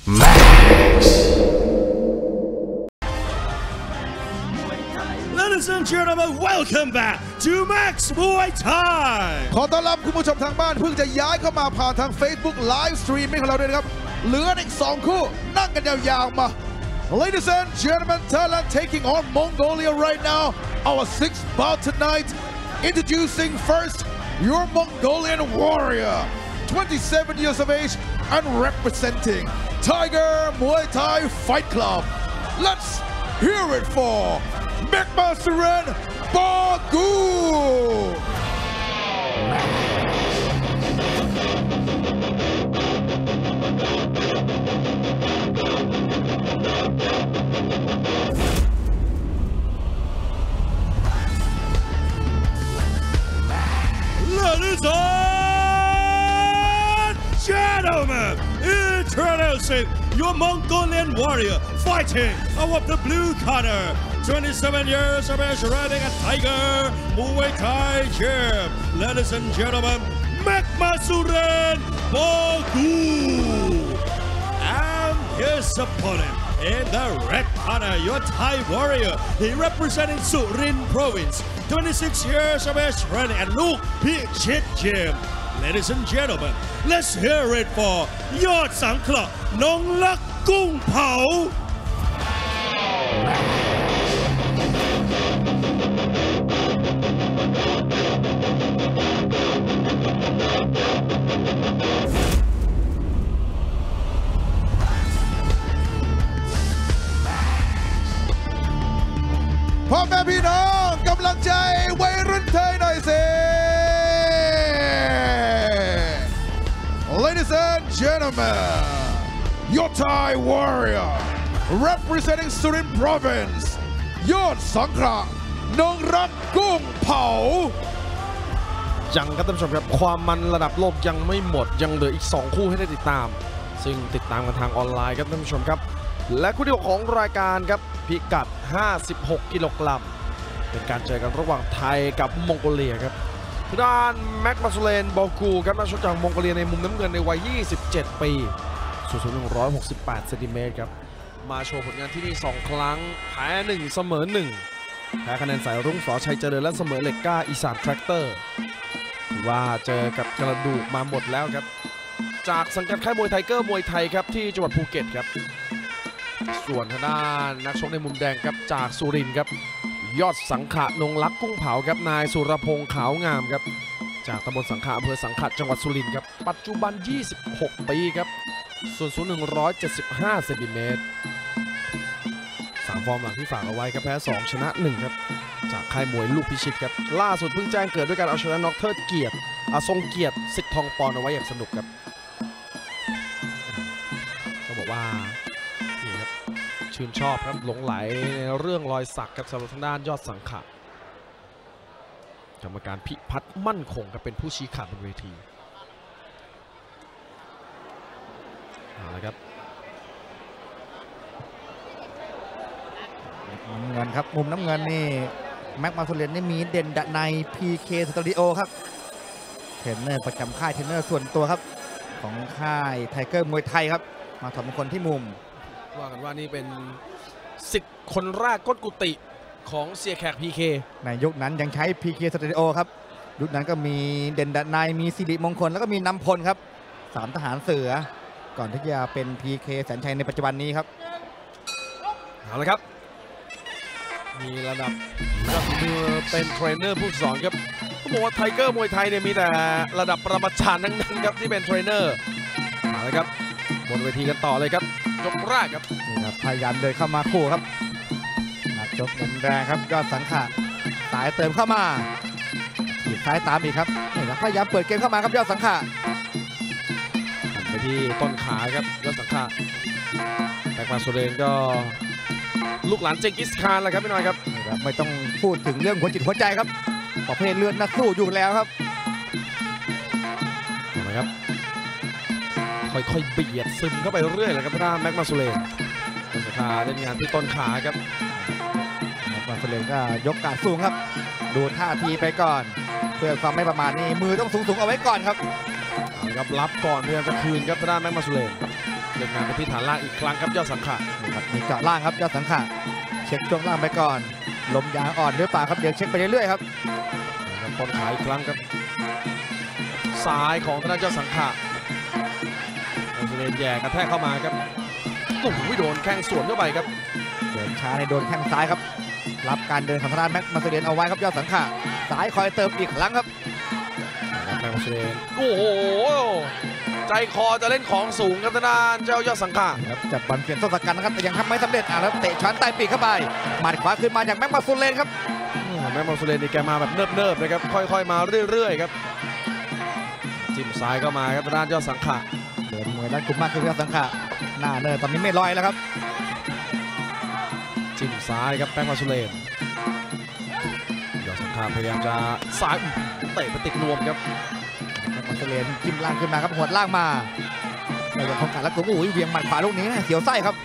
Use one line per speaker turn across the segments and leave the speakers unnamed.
Max
Ladies and gentlemen, welcome back to Max Muay Thai
ขอต้อนรับคุณผู้ชมทางบ้านเพิ่งจะย้ายเข้ามาผ่านทาง Facebook Live Streaming ของเราด้วยนะครับเหลืออีก2คู่นั่งกันยาวๆมา Ladies and gentlemen, Thailand taking on Mongolia right now. Our sixth bout tonight. Introducing first your Mongolian warrior, 27 years of age and representing Tiger Muay Thai Fight Club. Let's hear it for Mekmasuren Bagu.
Ladies and gentlemen, introducing your Mongolian warrior fighting out of the blue corner. 27 years of age, riding a Tiger Muay Thai gym. Ladies and gentlemen, Mekmasuren Bagu. And his opponent in the red corner, your Thai warrior. He representing Surin Province. 26 years of age, running at Luke Pichit Gym. Ladies and gentlemen, let's hear it for Yod Sangkla Nong Lak Gung Pao.
พ่อแม่พี่น้องกำลังใจวัยรุ่นไทยหน่อยสิ Ladies and gentlemen, your Thai warrior representing Surin Province, ยอดสังขละนงรักกุ้งเผา
ยังครับท่านผู้ชมครับความมันระดับโลกยังไม่หมดยังเหลืออีก2คู่ให้ได้ติดตามซึ่งติดตามกันทางออนไลน์ครับท่านผู้ชมครับและคู่ที่6ของรายการครับพิกัด56กิโลกรัมเป็นการเจอกันระหว่างไทยกับมองโกเลียครับด้านแม็กมาซูเลนบอกูครับนักชกจากมองโกเลียในมุมน้ำเงินในวัย27ปีสูง168เซนติเมตรครับมาโชว์ผลงานที่นี่2ครั้งแพ้1เสมอ1แพ้คะแนนสายรุ่งสอชัยเจริญและเสมอเหล็กก้าอีสานแทรคเตอร์ว่าเจอกับกระดูกมาหมดแล้วครับจากสังกัดค่ายมวยไทเกอร์มวยไทยครับที่จังหวัดภูเก็ตครับส่วนทางด้านนักชกในมุมแดงครับจากสุรินทร์ครับยอดสังขะนงรักกุ้งเผาครับนายสุรพงษ์ขาวงามครับจากตำบลสังขะอำเภอสังขะจังหวัดสุรินทร์ครับปัจจุบัน26ปีครับส่วนสูง175เซนติเมตร3ฟอร์มหลังที่ฝากเอาไว้ครับแพ้2ชนะ1ครับจากค่ายมวยลูกพิชิตครับล่าสุดเพิ่งแจ้งเกิดด้วยการเอาชนะน็อกเทิดเกียรติทรงเกียรติสิทธิ์ทองปอนเอาไว้อย่างสนุกครับก็บอกว่านี่ครับชื่นชอบครับหลงไหลในเรื่องรอยสักครับสำหรับทางด้านยอดสังขะกรรมการพิพัฒน์มั่นคงครับเป็นผู้ชี้ขาดบนเวทีเอาละครับ
น้ำเงินครับมุมน้ำเงินนี่แม็กมาซูเลนนี่มีเด่นดะใน PK Studio ครับเทรนเนอร์ประจำค่ายเทรนเนอร์ส่วนตัวครับของค่ายไทเกอร์มวยไทยครับมาถอดมงคลที่มุม
ว่ากันว่านี่เป็นศิษย์คนแรกก้นกุฏิของเสียแขก PK
ในยุคนั้นยังใช้ PK Studio ครับยุคนั้นก็มีเด่นดะในมีสิริมงคลแล้วก็มีนำพลครับ3ทหารเสือก่อนที่จะเป็น PK แสนชัยในปัจจุบันนี้ครับ
เอาละครับมีระดับมือเป็นเทรนเนอร์ผู้สอนครับเขาบอกว่าไทเกอร์มวยไทยเนี่ยมีแต่ระดับประมาจารย์ทั้งนั้นครับที่เป็นเทรนเนอร์เอาละครับบนเวทีกันต่อเลยครับยกแรกครับ
นี่ครับพยายามเดินเข้ามาคู่ครับนักชกมุมแดงครับยอดสังขะสายเติมเข้ามาถีบซ้ายตามอีกครับนี่ครับพยายามเปิดเกมเข้ามาครับยอดสังขะ
ไปที่ต้นขาครับยอดสังขะแม็กมาซูเลนก็ลูกหลานเจงกิสคานแหละครับพี่น้อยครับ
ไม่ต้องพูดถึงเรื่องหัวจิตหัวใจครับประเภทเลือดนักสู้อยู่แล้วครับ
เห็นไหมครับค่อยๆเบียดซึมเข้าไปเรื่อยเลยครับท่านแม็กมาซูเลนต้นขาเล่นงานที่ต้นขาครับ
มาเฟรนก็ยกการสูงครับดูท่าทีไปก่อนเพื่อความไม่ประมาทนี่มือต้องสูงเอาไว้ก่อนครับ
รับก่อนพยายามจะคืนครับทางด้านแม็กมาซูเลนเล่นงานไปที่ฐานล่างอีกครั้งครับยอดสังขะ
ครับมีเจาะล่างครับยอดสังขะเช็คช่วงล่างไปก่อนลมยางอ่อนหรือเปล่าครับเดี๋ยวเช็คไปเรื่อยๆครับ
ต้นขาอีกครั้งครับซ้ายของธนาเจ้าสังขะมัสเลนแย่กระแทกเข้ามาครับโอ้โหโดนแข้งสวนเข้าไปครับ
เดินช้าในโดนแข้งซ้ายครับรับการเดินของทางด้านแม็กมาสเดนเอาไว้ครับยอดสังขะซ้ายคอยเติมอีกครั้งครับ
แม็กมาสเลนโอ้โหใจคอจะเล่นของสูงครับทางด้านเจ้ายอดสังขะ
ครับจับบอลเปลี่ยนต้นสกัดนะครับแต่ยังทำไม่สำเร็จแล้วเตะช้อนใต้ปีกเข้าไปหมัดขวาขึ้นมาจากแม็กมาสเดนครับ
แม็กมาสเลนนี่แกมาแบบเนิบๆนะครับค่อยๆมาเรื่อยๆครับจิ้มซ้ายเข้ามาครับทางด้านยอดสังขะ
เดินมวยด้านกลุ่มมากขึ้นยอดสังขะหน้าเนินตอนนี้ไม่ลอยแล้วครับ
จิ้มซ้ายครับแม็กมาสเลนยอดสังขะพยายามจะซ้ายเตะไปติดนวมครับ
แม็กมาสเดนจิ้มล่างขึ้นมาครับหัวล่างมาแต่ยังคงกัดแล้วตัวโอ้ยเวียงหมัดขวาลูกนี้เสียวไส้ครับ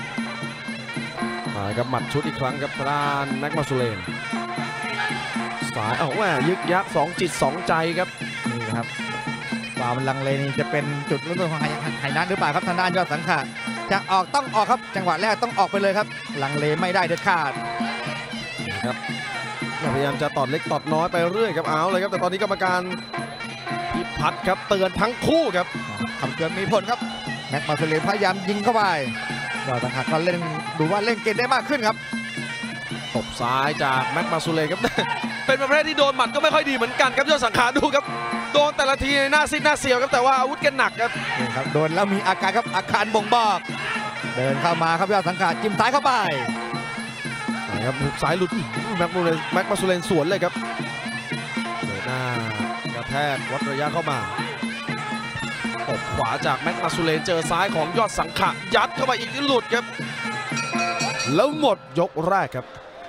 มาครับหมัดชุดอีกครั้งครับทางด้านแม็กมาสุเลนสายแหวยึกยัก2 จิต 2 ใจครับ
นี่ครับความลังเลนี่จะเป็นจุดเริ่มต้นของไหนัทหรือเปล่าครับทางด้านยอดสังขะจะออกต้องออกครับจังหวะแรกต้องออกไปเลยครับลังเลไม่ได้เด็ดขาด
ครับพยายามจะตอดเล็กตอดน้อยไปเรื่อยครับเอาเลยครับแต่ตอนนี้กรรมการพิพัฒน์ครับเตือนทั้งคู่ครับ
คำเตือนมีผลครับแม็กมาสเลนพยายามยิงเข้าไปยอดสังขะก็เล่นดูว่าเล่นเกมได้มากขึ้นครับ
ตบซ้ายจากแม็กมาสุเลนครับ เป็นประเภทที่โดนหมัดก็ไม่ค่อยดีเหมือนกันครับยอดสังขารดูครับโดนแต่ละทีหน้าซิดหน้าเสียวครับแต่ว่าอาวุธแกหนักครับ
นี่ครับโดนแล้วมีอาการครับอาการบ่งบอกเดินเข้ามาครับยอดสังขะจิ้มซ้ายเข้าไป
ครับหุกซ้ายหลุดแม็กมาสุเลนสวนเลยครับเดินหน้ากระแทกวัดระยะเข้ามาตบขวาจากแม็กมาสุเลนเจอซ้ายของยอดสังขะยัดเข้าไปอีกที่หลุดครับแล้วหมดยกแรกครับ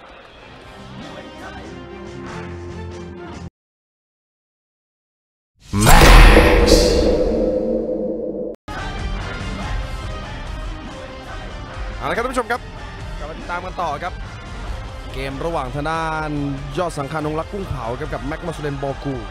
เอาละครับท่านผู้ชมครับกลับมาติดตามกันต่อครับเกมระหว่างทางด้านยอดสังขารนงรักกุ้งเผากับแม็กมาสุเลนบอกู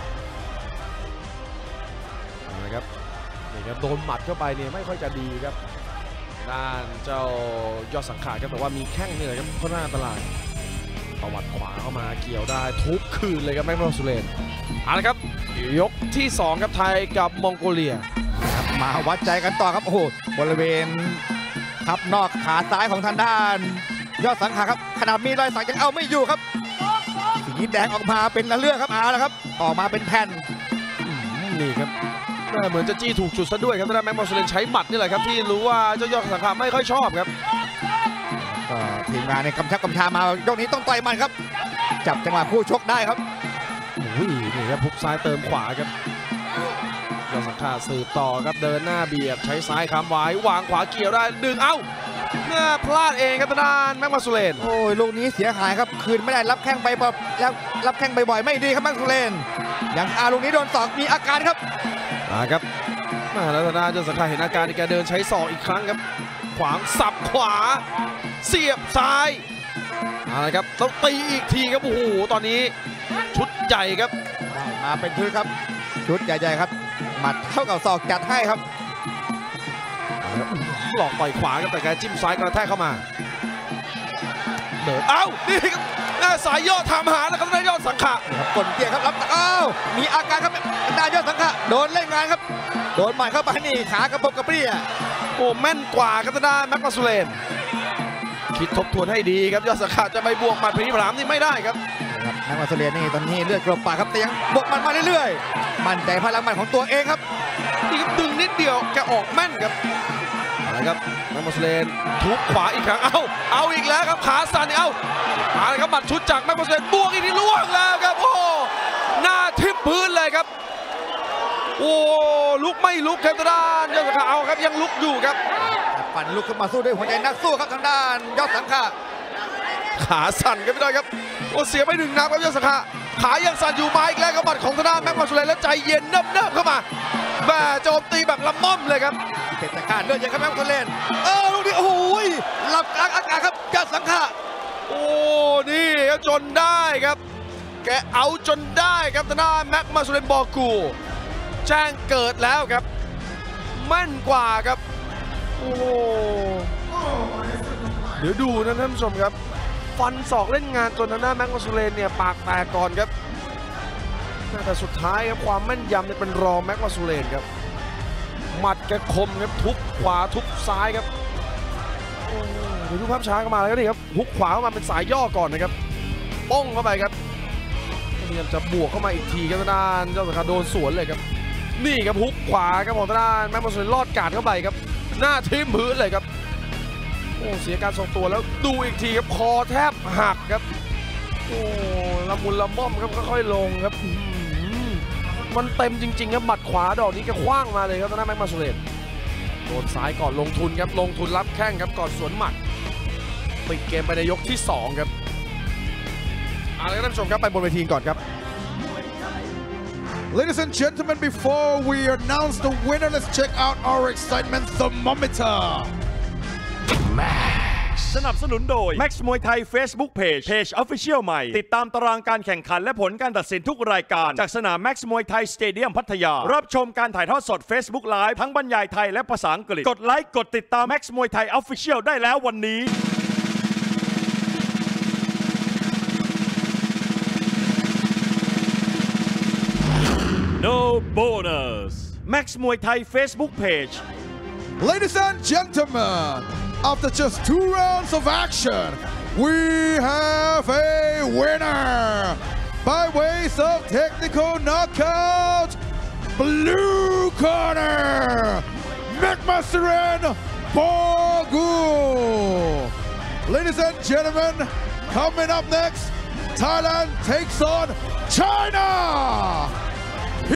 นะครับนี่ครับโดนหมัดเข้าไปเนี่ยไม่ค่อยจะดีครับด้านเจ้ายอดสังขารครับแต่ว่ามีแข้งเหนื่อยครับค่อนข้างอันตรายตวัดขวาเข้ามาเกี่ยวได้ทุบคืนเลยครับแม็กมาสุเลนเอาละครับยกที่2ครับไทยกับมองโกเลีย
มาวัดใจกันต่อครับโอ้โหบริเวณทับนอกขาซ้ายของทางด้านยอดสังขารครับขนาดมีรอยสักยังเอาไม่อยู่ครับสีแดงออกมาเป็นระเลือกครับแล้วครับออกมาเป็นแผ่น
นี่ครับเหมือนจะจี้ถูกจุดซะด้วยครับทางด้านแม็กมาสุเลนใช้หมัดนี่แหละครับที่รู้ว่าเจ้ายอดสังขารไม่ค่อยชอบครับ
ก็ทีมงานในกำชับกำชามายกนี้ต้องต่อยมันครับจับจังหวะคู่ชกได้ครับ
นี่ครับพุกซ้ายเติมขวาครับยอดสังขารสืบต่อครับเดินหน้าเบียดใช้ซ้ายค้ำไว้วางขวาเกี่ยวได้ดึงเอ้าเมื่อพลาดเองครับทางด้านแม็กมาสุเลน
โอ้ยลูกนี้เสียหายครับคืนไม่ได้รับแข้งไปแล้วรับแข้งบ่อยๆไม่ดีครับแม็กมาสุเลนอย่างลูกนี้โดนศอกมีอาการครับ
ครับแล้วทางด้านยอดสังขารเห็นอาการที่แกเดินใช้ศอกอีกครั้งครับขวางสับขวาเสียบซ้ายครับต้องตีอีกทีครับโอ้โหตอนนี้ชุดใหญ่ครับ
มาเป็นชุดครับชุดใหญ่ๆครับหมัดเท่ากับศอกจัดให้ครับ
หลอกต่อยขวาครับแต่แกจิ้มซ้ายกระแทกเข้ามาเดินนี่ครับสายยอดทำหาแล้วครับได้ยอดสังขาร
กดเกียร์ครับรับมีอาการครับได้ยอดสังขารโดนเล่นงานครับโดนหมัดเข้าไปนี่ขากระปบกระเปรี้ย
โอ้แม่นกว่าครับได้แม็กมาสุเลนคิดทบทวนให้ดีครับยอดสังขารจะไปบวกหมัดพลิพรามนี่ไม่ได้ครับ
แม็กมาสุเลนนี่ตอนนี้เลือดกลบปากครับเตียงบวกมันมาเรื่อยๆมั่นใจพลังหมัดของตัวเองครับ
นี่ครับดึงนิดเดียวแกออกแม่นครับครับแม็กมาสุเลนทุบขวาอีกครั้งเอาอีกแล้วครับขาสั่นมาเลยครับหมัดชุดจากแม็กมาสุเลนบวกอีกทีล่วงแล้วครับโอ้หน้าทิ่มพื้นเลยครับโอ้ลุกไม่ลุกครับทางด้านยอดสังขารเอาครับยังลุกอยู่ครับ
ปั่นลุกขึ้นมาสู้ด้วยหัวใจนักสู้ครับทางด้านยอดสังขาร
ขาสั่นครับพี่น้อยครับโอ้เสียไป1 นับครับยอดสังขารขายังสั่นอยู่มาอีกแล้วครับหมัดของทางด้านแม็กมาสุเลนแล้วใจเย็นเนิบๆเข้ามาแม่โจมตีแบบละม่อมเลยครับ
เตะตะการเลือดเยอะครับแม็กมาสุเลนลูกนี้โอ้โหหลับกลางอากาศครับยอดสังขาร
โอ้นี่จนได้ครับแกเอาจนได้ครับทางด้านแม็กมาสุเลนบอกูแจ้งเกิดแล้วครับแม่นกว่าครับโอ้เดี๋ยวดูนะท่านผู้ชมครับฟันศอกเล่นงานจนทางด้านแม็กมาซูเลนเนี่ยปากแตกก่อนครับแต่สุดท้ายครับความแม่นยำเนี่ยเป็นรองแม็กมาซูเลนครับหมัดแกคมครับทุบขวาทุบซ้ายครับเดี๋ยวดูภาพช้าเข้ามาแล้วก็นี่ครับฮุกขวาเข้ามาเป็นสายย่อก่อนนะครับป้องเข้าไปครับพยายามจะบวกเข้ามาอีกทีครับทางด้านเจ้าสังคาโดนสวนเลยครับนี่ครับฮุกขวาครับของทางด้านแม็กมาซูเลนลอดกาดเข้าไปครับหน้าทิ่มพื้นเลยครับโอ้เสียการทรงตัวแล้วดูอีกทีครับคอแทบหักครับโอ้ละมุนละม่อมครับค่อยๆลงครับมันเต็มจริงๆครับหมัดขวาดอกนี้ก็คว้างมาเลยครับทางด้านแม็กมาซูเลนโดนซ้ายก่อนลงทุนครับลงทุนรับแข้งครับก่อนสวนหมัดปิดเกมไปในยกที่2ครับเอาละครับท่านผู้ชมครับไปบนเวทีก่อนครับ
Ladies and gentlemen, before we announce the winner, let's check out our excitement thermometer.
สนับสนุนโดย Max มวยไทย Facebook Page Official ใหม่ติดตามตารางการแข่งขันและผลการตัดสินทุกรายการจากสนาม Max มวยไทยสเตเดียมพัทยารับชมการถ่ายทอดสด Facebook Live ทั้งบรรยายไทยและภาษาอังกฤษกดไลค์กดติดตาม Max มวยไทย Official ได้แล้ววันนี้ No bonus Max มวยไทย Facebook Page
Ladies and gentlemen, after just 2 rounds of action, we have a winner by ways of technical knockout. Blue corner, Mekmasiran Bogu. Ladies and gentlemen, coming up next, Thailand takes on China.